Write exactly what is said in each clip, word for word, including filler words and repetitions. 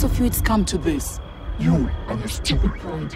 because of you it's come to this. You and your stupid pride.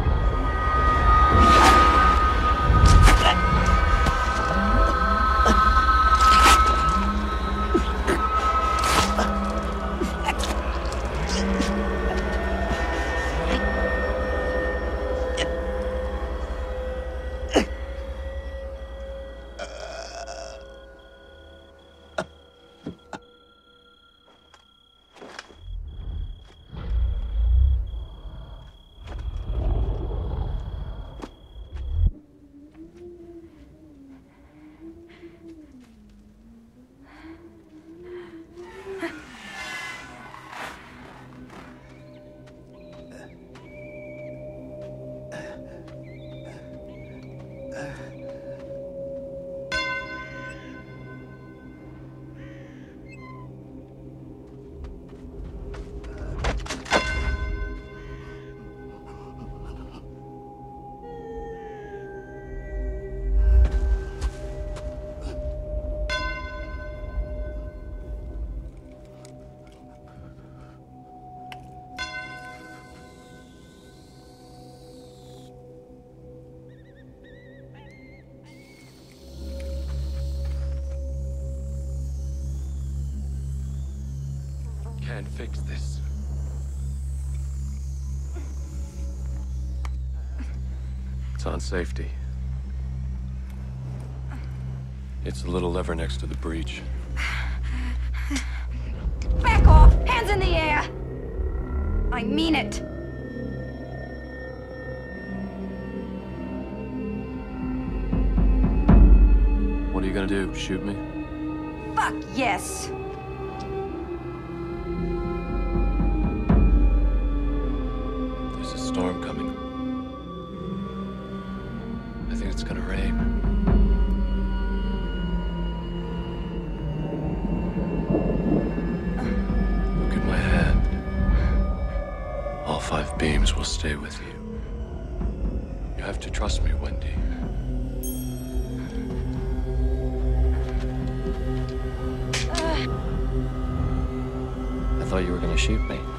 Can't fix this. It's on safety. It's the little lever next to the breach. Back off! Hands in the air! I mean it! What are you gonna do? Shoot me? Fuck yes! There's a storm coming. I think it's gonna rain. Look at my hand. All five beams will stay with you. You have to trust me, Wendy. I thought you were gonna shoot me.